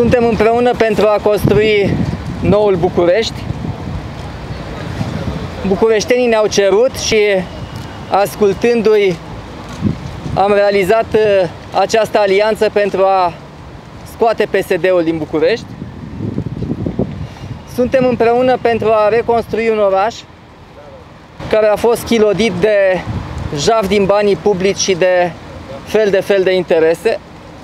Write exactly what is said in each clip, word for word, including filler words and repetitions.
Suntem împreună pentru a construi noul București. Bucureștenii ne-au cerut și, ascultându-i, am realizat această alianță pentru a scoate P S D-ul din București. Suntem împreună pentru a reconstrui un oraș care a fost chilodit de jaf din banii publici și de fel de fel de interese.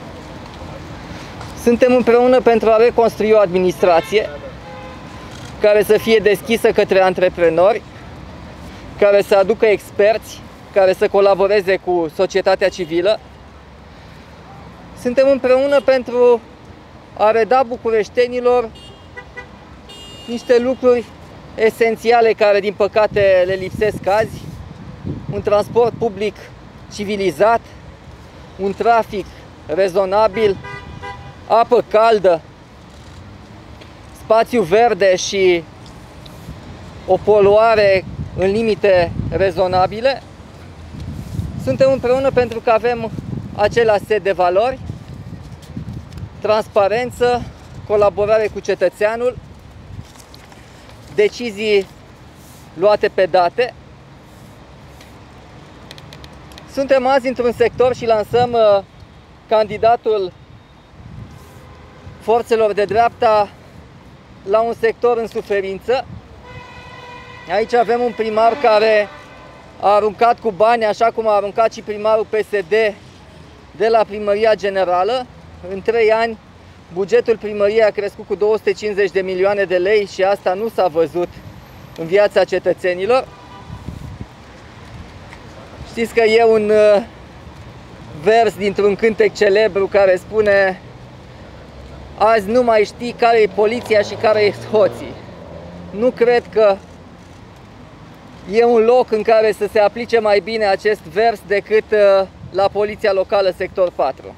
Suntem împreună pentru a reconstrui o administrație care să fie deschisă către antreprenori, care să aducă experți, care să colaboreze cu societatea civilă. Suntem împreună pentru a reda bucureștenilor niște lucruri esențiale care, din păcate, le lipsesc azi. Un transport public civilizat, un trafic rezonabil, apă caldă, spațiu verde și o poluare în limite rezonabile. Suntem împreună pentru că avem același set de valori: transparență, colaborare cu cetățeanul, decizii luate pe date. Suntem azi într-un sector și lansăm uh, candidatul forțelor de dreapta la un sector în suferință. Aici avem un primar care a aruncat cu bani, așa cum a aruncat și primarul P S D de la Primăria Generală. În trei ani, bugetul primăriei a crescut cu două sute cincizeci de milioane de lei și asta nu s-a văzut în viața cetățenilor. Știți că e un uh, vers dintr-un cântec celebru care spune: azi nu mai știi care e poliția și care e hoții. Nu cred că e un loc în care să se aplice mai bine acest vers decât uh, la Poliția Locală Sector patru.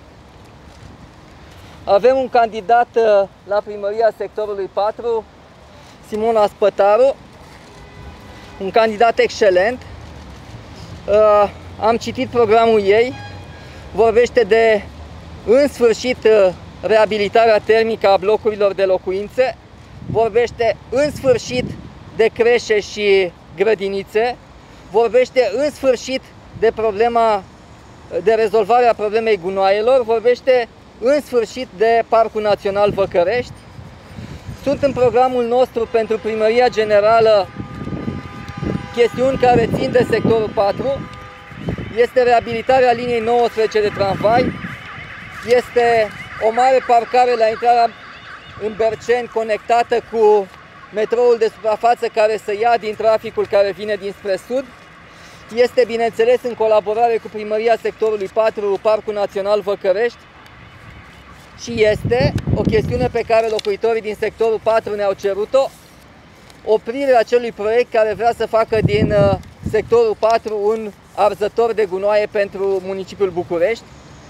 Avem un candidat uh, la Primăria Sectorului patru, Simona Spătaru, un candidat excelent. Uh, am citit programul ei, vorbește de, în sfârșit, uh, reabilitarea termică a blocurilor de locuințe, vorbește în sfârșit de creșe și grădinițe, vorbește în sfârșit de problema, de rezolvarea problemei gunoaielor, vorbește în sfârșit de Parcul Național Văcărești. Sunt în programul nostru pentru Primăria Generală chestiuni care țin de sectorul patru. Este reabilitarea liniei nouăsprezece de tramvai, este o mare parcare la intrarea în Berceni conectată cu metroul de suprafață care să ia din traficul care vine dinspre sud. Este, bineînțeles, în colaborare cu Primăria Sectorului patru, Parcul Național Văcărești, și este o chestiune pe care locuitorii din sectorul patru ne-au cerut-o: oprirea acelui proiect care vrea să facă din sectorul patru un arzător de gunoaie pentru municipiul București.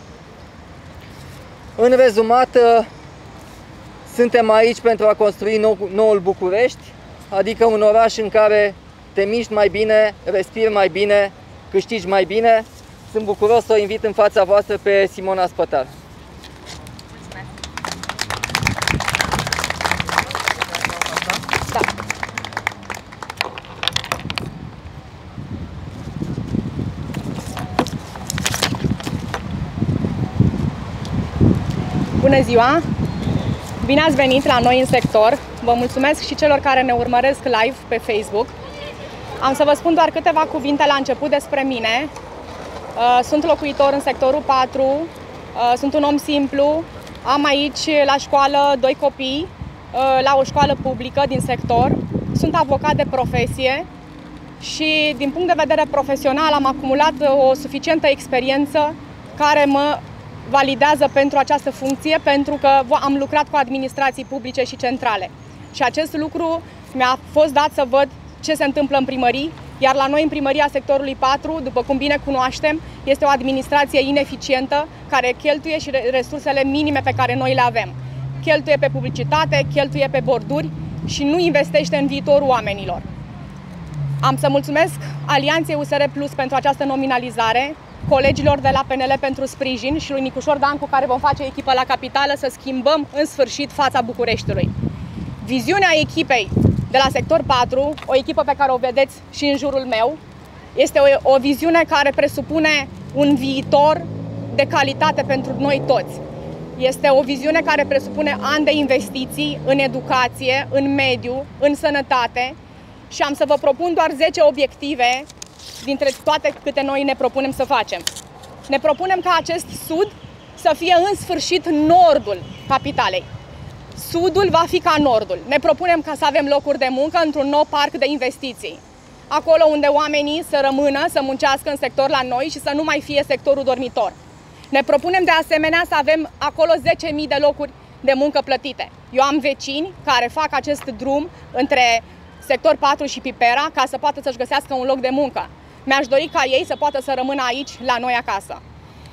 În rezumat, suntem aici pentru a construi nou, noul București, adică un oraș în care te miști mai bine, respiri mai bine, câștigi mai bine. Sunt bucuros să o invit în fața voastră pe Simona Spătaru. Da. Bună ziua! Bine ați venit la noi în sector! Vă mulțumesc și celor care ne urmăresc live pe Facebook. Am să vă spun doar câteva cuvinte la început despre mine. Sunt locuitor în sectorul patru, sunt un om simplu, am aici la școală doi copii, la o școală publică din sector, sunt avocat de profesie și din punct de vedere profesional am acumulat o suficientă experiență care mă validează pentru această funcție, pentru că am lucrat cu administrații publice și centrale. Și acest lucru mi-a fost dat să văd ce se întâmplă în primării, iar la noi în Primăria Sectorului patru, după cum bine cunoaștem, este o administrație ineficientă care cheltuie și resursele minime pe care noi le avem. Cheltuie pe publicitate, cheltuie pe borduri și nu investește în viitorul oamenilor. Am să mulțumesc Alianței U S R Plus pentru această nominalizare. colegilor de la P N L pentru sprijin și lui Nicușor Dan, cu care vom face echipă la capitală, să schimbăm în sfârșit fața Bucureștiului. Viziunea echipei de la sector patru, o echipă pe care o vedeți și în jurul meu, este o, o viziune care presupune un viitor de calitate pentru noi toți. Este o viziune care presupune ani de investiții în educație, în mediu, în sănătate și am să vă propun doar zece obiective dintre toate câte noi ne propunem să facem. Ne propunem ca acest sud să fie în sfârșit nordul capitalei. Sudul va fi ca nordul. Ne propunem ca să avem locuri de muncă într-un nou parc de investiții. Acolo unde oamenii să rămână, să muncească în sector la noi și să nu mai fie sectorul dormitor. Ne propunem de asemenea să avem acolo zece mii de locuri de muncă plătite. Eu am vecini care fac acest drum între sector patru și Pipera ca să poată să-și găsească un loc de muncă. Mi-aș dori ca ei să poată să rămână aici, la noi acasă.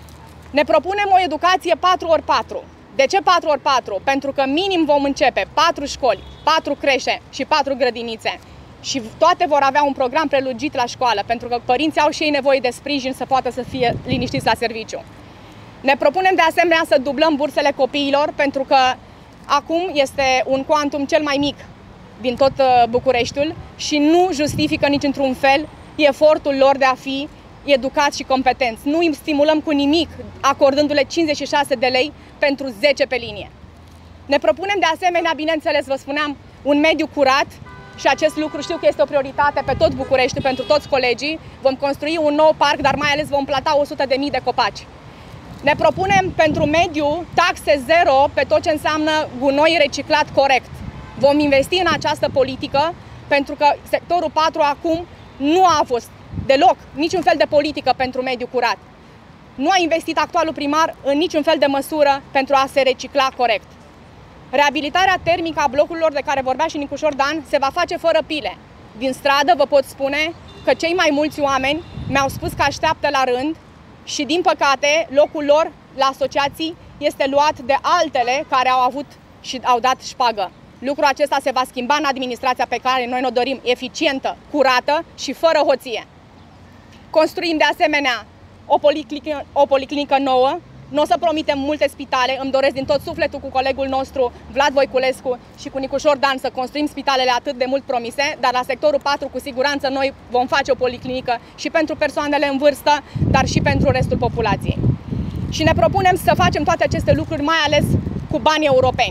Ne propunem o educație patru ori patru. De ce patru ori patru? Pentru că minim vom începe patru școli, patru creșe și patru grădinițe. Și toate vor avea un program prelugit la școală, pentru că părinții au și ei nevoie de sprijin să poată să fie liniștiți la serviciu. Ne propunem de asemenea să dublăm bursele copiilor, pentru că acum este un cuantum cel mai mic din tot Bucureștiul și nu justifică nici într-un fel efortul lor de a fi educați și competenți. Nu îi stimulăm cu nimic, acordându-le cincizeci și șase de lei pentru zece pe linie. Ne propunem de asemenea, bineînțeles, vă spuneam, un mediu curat și acest lucru știu că este o prioritate pe tot Bucureștiul, pentru toți colegii. Vom construi un nou parc, dar mai ales vom planta o sută de mii de copaci. Ne propunem pentru mediu taxe zero pe tot ce înseamnă gunoi reciclat corect. Vom investi în această politică pentru că sectorul patru acum nu a fost deloc niciun fel de politică pentru mediu curat. Nu a investit actualul primar în niciun fel de măsură pentru a se recicla corect. Reabilitarea termică a blocurilor de care vorbea și Nicușor Dan se va face fără pile. Din stradă vă pot spune că cei mai mulți oameni mi-au spus că așteaptă la rând și, din păcate, locul lor la asociații este luat de altele care au avut și au dat șpagă. Lucrul acesta se va schimba în administrația pe care noi ne-o dorim, eficientă, curată și fără hoție. Construim de asemenea o policlinică, o policlinică nouă. Nu o să promitem multe spitale, îmi doresc din tot sufletul cu colegul nostru Vlad Voiculescu și cu Nicușor Dan să construim spitalele atât de mult promise, dar la sectorul patru cu siguranță noi vom face o policlinică și pentru persoanele în vârstă, dar și pentru restul populației. Și ne propunem să facem toate aceste lucruri, mai ales cu bani europeni.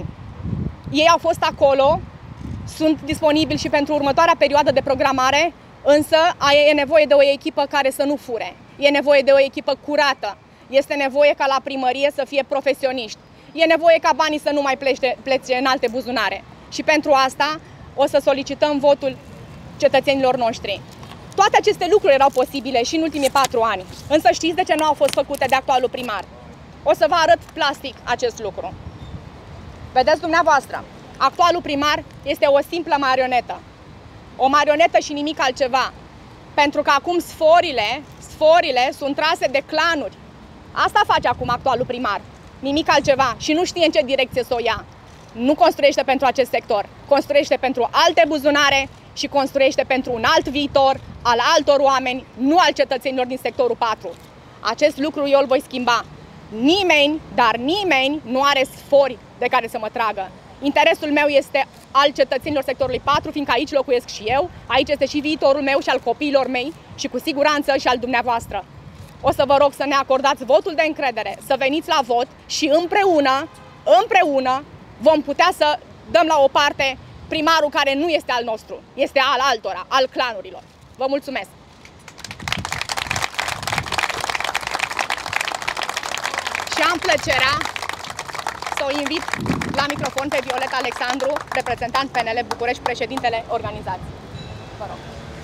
Ei au fost acolo, sunt disponibili și pentru următoarea perioadă de programare, însă e nevoie de o echipă care să nu fure, e nevoie de o echipă curată. Este nevoie ca la primărie să fie profesioniști. E nevoie ca banii să nu mai plece, plece în alte buzunare. Și pentru asta o să solicităm votul cetățenilor noștri. Toate aceste lucruri erau posibile și în ultimii patru ani. Însă știți de ce nu au fost făcute de actualul primar? O să vă arăt plastic acest lucru. Vedeți dumneavoastră, actualul primar este o simplă marionetă. O marionetă și nimic altceva. Pentru că acum sforile, sforile sunt trase de clanuri. Asta face acum actualul primar, nimic altceva, și nu știe în ce direcție să o ia. Nu construiește pentru acest sector, construiește pentru alte buzunare și construiește pentru un alt viitor al altor oameni, nu al cetățenilor din sectorul patru. Acest lucru eu îl voi schimba. Nimeni, dar nimeni nu are sfori de care să mă tragă. Interesul meu este al cetățenilor sectorului patru, fiindcă aici locuiesc și eu, aici este și viitorul meu și al copiilor mei și cu siguranță și al dumneavoastră. O să vă rog să ne acordați votul de încredere, să veniți la vot și împreună, împreună vom putea să dăm la o parte primarul care nu este al nostru, este al altora, al clanurilor. Vă mulțumesc! Și am plăcerea să o invit la microfon pe Violeta Alexandru, reprezentant P N L București, președintele organizației. Vă rog!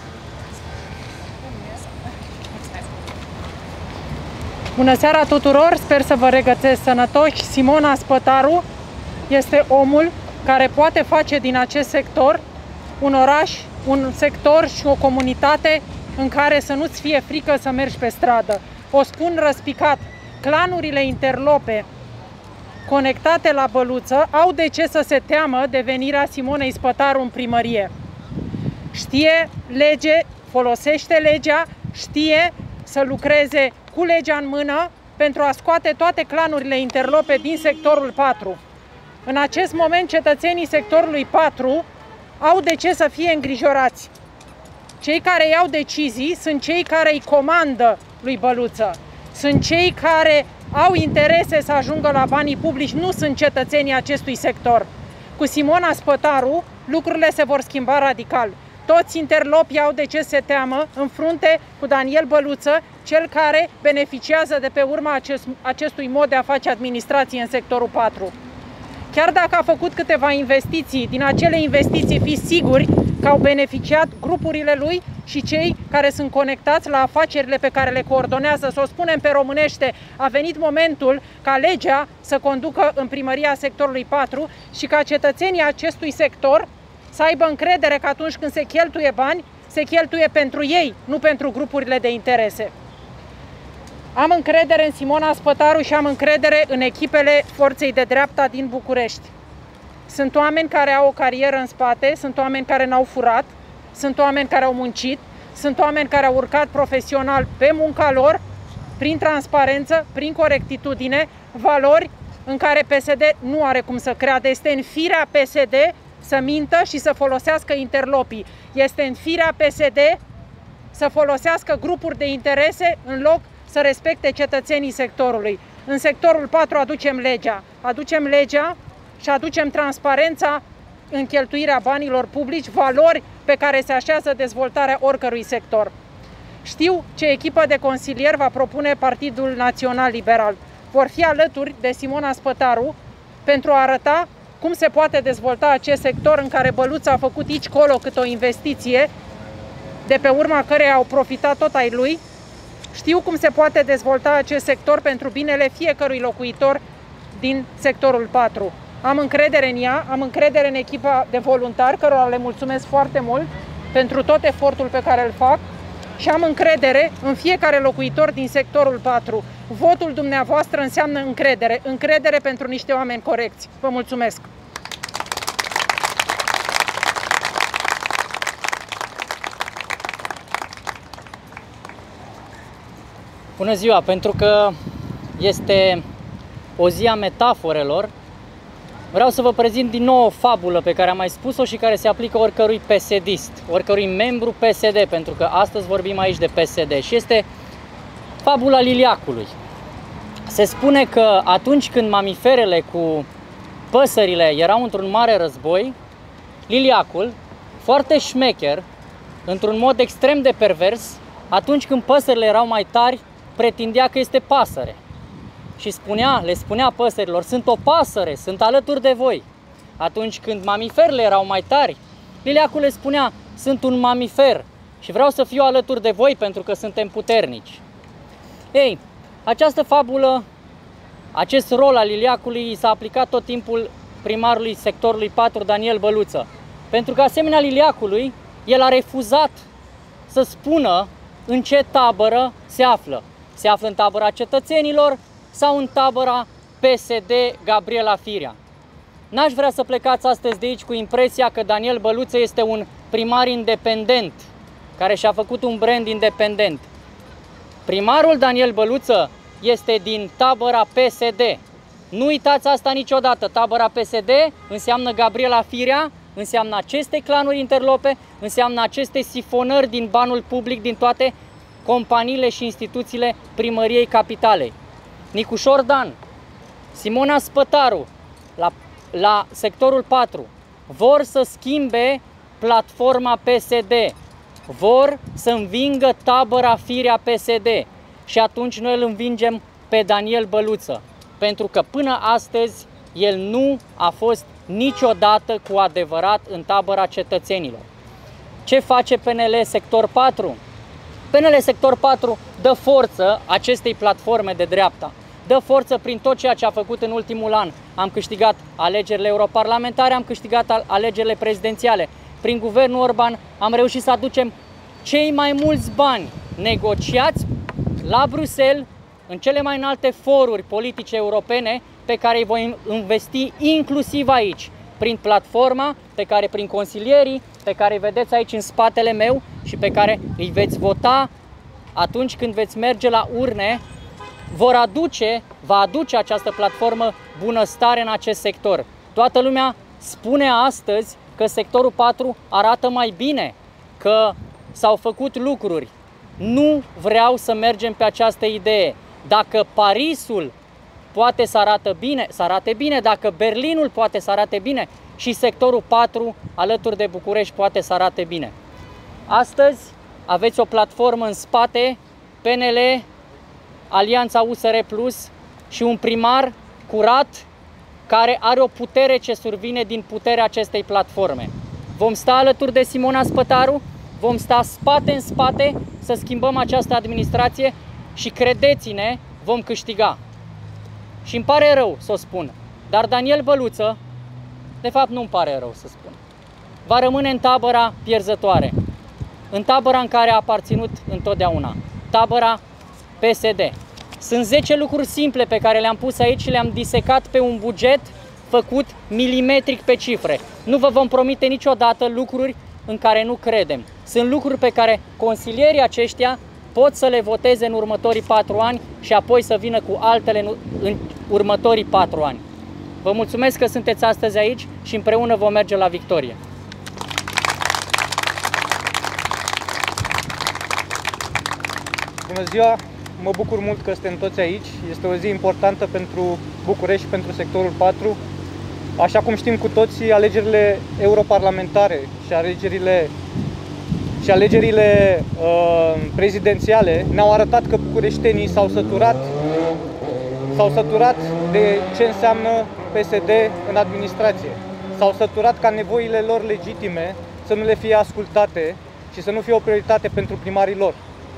Bună seara tuturor, sper să vă regăsesc sănătoși. Simona Spătaru este omul care poate face din acest sector un oraș, un sector și o comunitate în care să nu-ți fie frică să mergi pe stradă. O spun răspicat, clanurile interlope conectate la Băluță au de ce să se teamă de venirea Simonei Spătaru în primărie. Știe lege, folosește legea, știe să lucreze cu legea în mână pentru a scoate toate clanurile interlope din sectorul patru. În acest moment, cetățenii sectorului patru au de ce să fie îngrijorați. Cei care iau decizii sunt cei care îi comandă lui Băluță. Sunt cei care au interese să ajungă la banii publici, nu sunt cetățenii acestui sector. Cu Simona Spătaru, lucrurile se vor schimba radical. Toți interlopii au de ce să se teamă în frunte cu Daniel Băluță, cel care beneficiază de pe urma acest, acestui mod de a face administrație în sectorul patru. Chiar dacă a făcut câteva investiții, din acele investiții fiți siguri că au beneficiat grupurile lui și cei care sunt conectați la afacerile pe care le coordonează. Să o spunem pe românește, a venit momentul ca legea să conducă în primăria sectorului patru și ca cetățenii acestui sector să aibă încredere că atunci când se cheltuie bani, se cheltuie pentru ei, nu pentru grupurile de interese. Am încredere în Simona Spătaru și am încredere în echipele forței de dreapta din București. Sunt oameni care au o carieră în spate, sunt oameni care n-au furat, sunt oameni care au muncit, sunt oameni care au urcat profesional pe munca lor, prin transparență, prin corectitudine, valori în care P S D nu are cum să creadă. Este în firea P S D să mintă și să folosească interlopii. Este în firea P S D să folosească grupuri de interese în loc să respecte cetățenii sectorului. În sectorul patru aducem legea. Aducem legea și aducem transparența în cheltuirea banilor publici, valori pe care se așează dezvoltarea oricărui sector. Știu ce echipă de consilieri va propune Partidul Național Liberal. Vor fi alături de Simona Spătaru pentru a arăta cum se poate dezvolta acest sector în care Băluță a făcut aici colo cât o investiție, de pe urma căreia au profitat tot ai lui. Știu cum se poate dezvolta acest sector pentru binele fiecărui locuitor din sectorul patru. Am încredere în ea, am încredere în echipa de voluntari, cărora le mulțumesc foarte mult pentru tot efortul pe care îl fac și am încredere în fiecare locuitor din sectorul patru. Votul dumneavoastră înseamnă încredere, încredere pentru niște oameni corecți. Vă mulțumesc! Bună ziua! Pentru că este o zi a metaforelor, vreau să vă prezint din nou o fabulă pe care am mai spus-o și care se aplică oricărui P S D-ist, oricărui membru P S D, pentru că astăzi vorbim aici de P S D și este fabula liliacului. Se spune că atunci când mamiferele cu păsările erau într-un mare război, liliacul, foarte șmecher, într-un mod extrem de pervers, atunci când păsările erau mai tari, pretindea că este pasăre. Și spunea, le spunea păsărilor, sunt o pasăre, sunt alături de voi. Atunci când mamiferele erau mai tari, liliacul le spunea, sunt un mamifer și vreau să fiu alături de voi pentru că suntem puternici. Ei, această fabulă, acest rol al liliacului s-a aplicat tot timpul primarului sectorului patru, Daniel Băluță. Pentru că asemenea liliacului, el a refuzat să spună în ce tabără se află. Se află în tabăra cetățenilor sau în tabăra P S D Gabriela Firea. N-aș vrea să plecați astăzi de aici cu impresia că Daniel Băluță este un primar independent, care și-a făcut un brand independent. Primarul Daniel Băluță este din tabăra P S D. Nu uitați asta niciodată. Tabăra P S D înseamnă Gabriela Firea, înseamnă aceste clanuri interlope, înseamnă aceste sifonări din banul public, din toate companiile și instituțiile primăriei capitalei. Nicușor Dan, Simona Spătaru, la, la sectorul patru, vor să schimbe platforma P S D, vor să învingă tabăra Firea P S D și atunci noi îl învingem pe Daniel Băluță, pentru că până astăzi el nu a fost niciodată cu adevărat în tabăra cetățenilor. Ce face P N L sector patru? P N L sector patru dă forță acestei platforme de dreapta. Dă forță prin tot ceea ce a făcut în ultimul an. Am câștigat alegerile europarlamentare, am câștigat alegerile prezidențiale. Prin guvernul Orban am reușit să aducem cei mai mulți bani negociați la Bruxelles, în cele mai înalte foruri politice europene, pe care îi voi investi inclusiv aici, prin platforma pe care, prin consilierii pe care îi vedeți aici în spatele meu și pe care îi veți vota atunci când veți merge la urne, vor aduce, va aduce această platformă bunăstare în acest sector. Toată lumea spune astăzi că sectorul patru arată mai bine, că s-au făcut lucruri. Nu vreau să mergem pe această idee. Dacă Parisul poate să arate bine, să arate bine, dacă Berlinul poate să arate bine, și sectorul patru alături de București poate să arate bine. Astăzi aveți o platformă în spate, P N L, Alianța U S R plus și un primar curat care are o putere ce survine din puterea acestei platforme. Vom sta alături de Simona Spătaru, vom sta spate în spate să schimbăm această administrație și credeți-ne, vom câștiga. Și îmi pare rău să o spun, dar Daniel Băluță, de fapt nu îmi pare rău să spun, va rămâne în tabăra pierzătoare, în tabăra în care a aparținut întotdeauna, tabăra P S D. Sunt zece lucruri simple pe care le-am pus aici și le-am disecat pe un buget făcut milimetric pe cifre. Nu vă vom promite niciodată lucruri în care nu credem. Sunt lucruri pe care consilierii aceștia pot să le voteze în următorii patru ani și apoi să vină cu altele în următorii patru ani. Vă mulțumesc că sunteți astăzi aici și împreună vom merge la victorie. Bună ziua! Mă bucur mult că suntem toți aici. Este o zi importantă pentru București și pentru sectorul patru. Așa cum știm cu toții, alegerile europarlamentare și alegerile, și alegerile uh, prezidențiale ne-au arătat că bucureștenii s-au săturat, s-au săturat de ce înseamnă P S D în administrație. S-au săturat ca nevoile lor legitime să nu le fie ascultate și să nu fie o prioritate pentru primarii lor.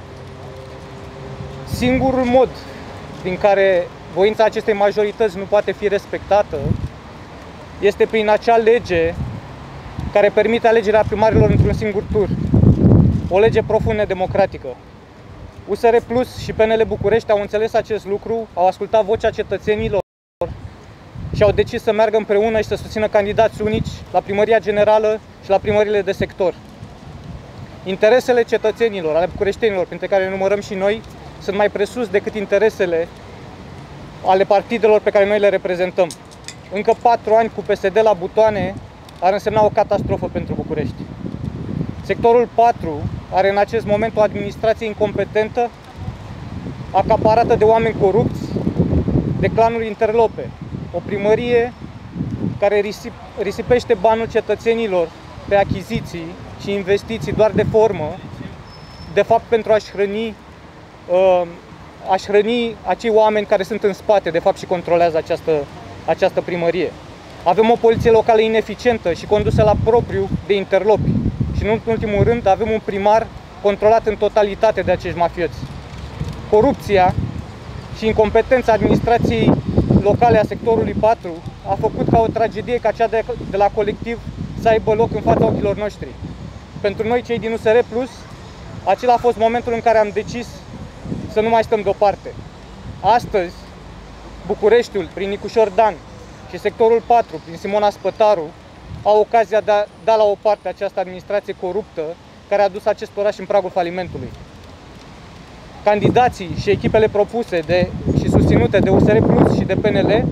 Singurul mod prin care voința acestei majorități nu poate fi respectată este prin acea lege care permite alegerea primarilor într-un singur tur. O lege profund nedemocratică. U S R plus și P N L București au înțeles acest lucru, au ascultat vocea cetățenilor și au decis să meargă împreună și să susțină candidați unici la primăria generală și la primările de sector. Interesele cetățenilor, ale bucureștenilor, printre care ne numărăm și noi, sunt mai presus decât interesele ale partidelor pe care noi le reprezentăm. Încă patru ani cu P S D la butoane ar însemna o catastrofă pentru București. Sectorul patru are în acest moment o administrație incompetentă, acaparată de oameni corupți, de clanuri interlope. O primărie care risip, risipește banul cetățenilor pe achiziții și investiții doar de formă, de fapt pentru a-și hrăni aș hrăni acei oameni care sunt în spate, de fapt, și controlează această, această primărie. Avem o poliție locală ineficientă și condusă la propriu de interlopi. Și, în ultimul rând, avem un primar controlat în totalitate de acești mafioți. Corupția și incompetența administrației locale a sectorului patru a făcut ca o tragedie ca cea de, de la Colectiv să aibă loc în fața ochilor noștri. Pentru noi, cei din U S R plus, acela a fost momentul în care am decis să nu mai stăm deoparte. Astăzi, Bucureștiul, prin Nicușor Dan, și sectorul patru, prin Simona Spătaru, au ocazia de a da la o parte această administrație coruptă care a dus acest oraș în pragul falimentului. Candidații și echipele propuse de, și susținute de U S R plus și de P N L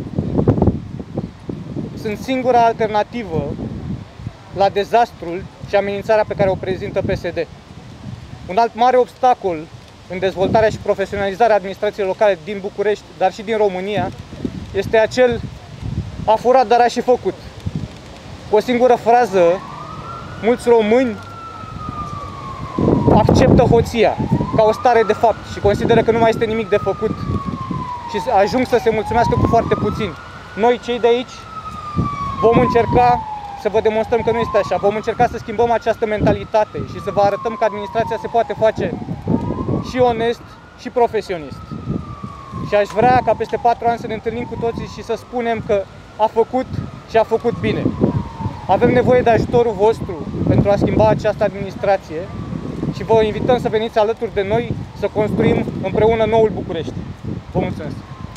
sunt singura alternativă la dezastrul și amenințarea pe care o prezintă P S D. Un alt mare obstacol în dezvoltarea și profesionalizarea administrației locale din București, dar și din România, este acel a furat, dar a și făcut. Cu o singură frază, mulți români acceptă hoția ca o stare de fapt și consideră că nu mai este nimic de făcut și ajung să se mulțumească cu foarte puțin. Noi, cei de aici, vom încerca să vă demonstrăm că nu este așa. Vom încerca să schimbăm această mentalitate și să vă arătăm că administrația se poate face și onest și profesionist. Și aș vrea ca peste patru ani să ne întâlnim cu toții și să spunem că a făcut și a făcut bine. Avem nevoie de ajutorul vostru pentru a schimba această administrație și vă invităm să veniți alături de noi să construim împreună noul București. Vă mulțumesc!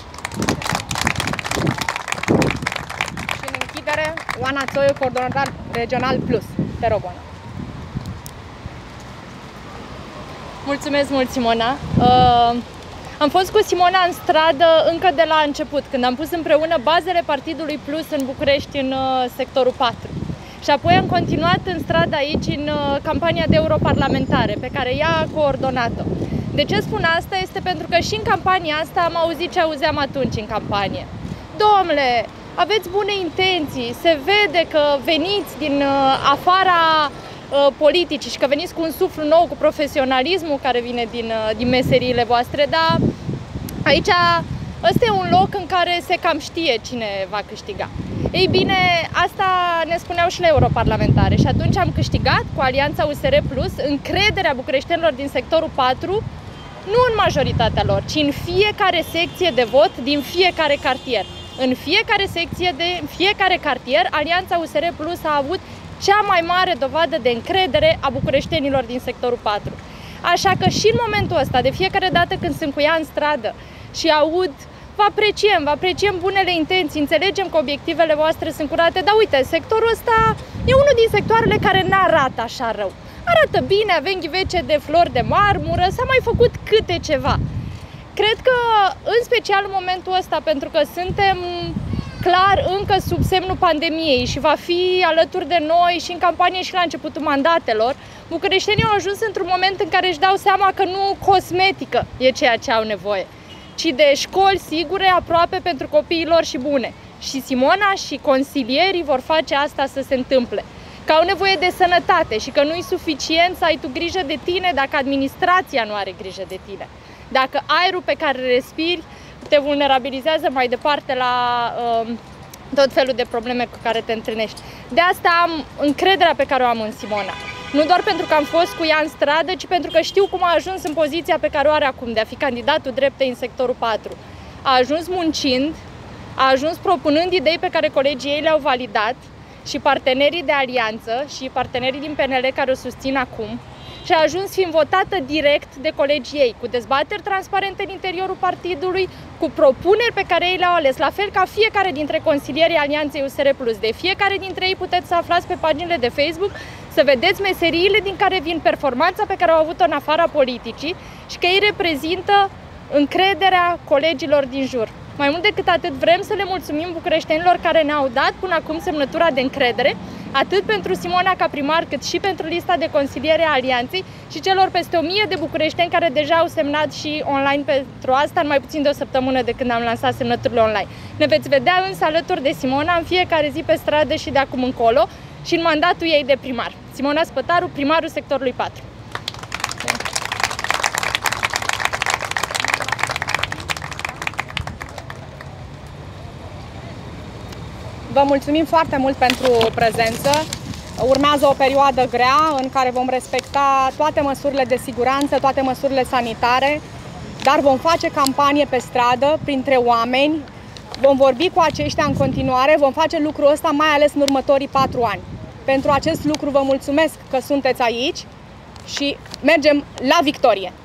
Și în închidere, Oana Țoiu, coordonator regional plus. Te rog, Oana. Mulțumesc mult, Simona! Uh, am fost cu Simona în stradă încă de la început, când am pus împreună bazele Partidului Plus în București, în uh, sectorul patru. Și apoi am continuat în stradă aici, în uh, campania de europarlamentare, pe care ea a coordonat-o. De ce spun asta? Este pentru că și în campania asta am auzit ce auzeam atunci în campanie. Domnule, aveți bune intenții, se vede că veniți din uh, afara uh, politicii și că veniți cu un suflu nou, cu profesionalismul care vine din, uh, din meseriile voastre, dar aici ăsta e un loc în care se cam știe cine va câștiga. Ei bine, asta ne spuneau și la europarlamentare și atunci am câștigat cu Alianța U S R Plus încrederea bucureștenilor din sectorul patru, nu în majoritatea lor, ci în fiecare secție de vot din fiecare cartier. În fiecare secție, de în fiecare cartier, Alianța U S R Plus a avut cea mai mare dovadă de încredere a bucureștenilor din sectorul patru. Așa că și în momentul ăsta, de fiecare dată când sunt cu ea în stradă și aud, vă apreciem, vă apreciem bunele intenții, înțelegem că obiectivele voastre sunt curate, dar uite, sectorul ăsta e unul din sectoarele care n-arată așa rău. Arată bine, avem ghivece de flori de marmură, s-a mai făcut câte ceva. Cred că, în special în momentul ăsta, pentru că suntem clar încă sub semnul pandemiei și va fi alături de noi și în campanie și la începutul mandatelor, bucureștenii au ajuns într-un moment în care își dau seama că nu cosmetică e ceea ce au nevoie, ci de școli sigure, aproape pentru copiii lor și bune. Și Simona și consilierii vor face asta să se întâmple. Că au nevoie de sănătate și că nu e suficient să ai tu grijă de tine dacă administrația nu are grijă de tine. Dacă aerul pe care îl respiri te vulnerabilizează mai departe la uh, tot felul de probleme cu care te întâlnești. De asta am încrederea pe care o am în Simona. Nu doar pentru că am fost cu ea în stradă, ci pentru că știu cum a ajuns în poziția pe care o are acum, de a fi candidatul dreptei în sectorul patru. A ajuns muncind, a ajuns propunând idei pe care colegii ei le-au validat și partenerii de alianță și partenerii din P N L care o susțin acum, și a ajuns fiind votată direct de colegii ei, cu dezbateri transparente în interiorul partidului, cu propuneri pe care ei le-au ales, la fel ca fiecare dintre consilierii Alianței U S R Plus. De fiecare dintre ei puteți să aflați pe paginile de Facebook, să vedeți meseriile din care vin, performanța pe care au avut-o în afara politicii și că ei reprezintă încrederea colegilor din jur. Mai mult decât atât, vrem să le mulțumim bucureștenilor care ne-au dat până acum semnătura de încredere, atât pentru Simona ca primar, cât și pentru lista de consiliere a Alianței și celor peste o mie de bucureșteni care deja au semnat și online pentru asta, în mai puțin de o săptămână de când am lansat semnăturile online. Ne veți vedea însă alături de Simona în fiecare zi pe stradă și de acum încolo și în mandatul ei de primar. Simona Spătaru, primarul sectorului patru. Vă mulțumim foarte mult pentru prezență. Urmează o perioadă grea în care vom respecta toate măsurile de siguranță, toate măsurile sanitare, dar vom face campanie pe stradă, printre oameni, vom vorbi cu aceștia în continuare, vom face lucrul ăsta mai ales în următorii patru ani. Pentru acest lucru vă mulțumesc că sunteți aici și mergem la victorie!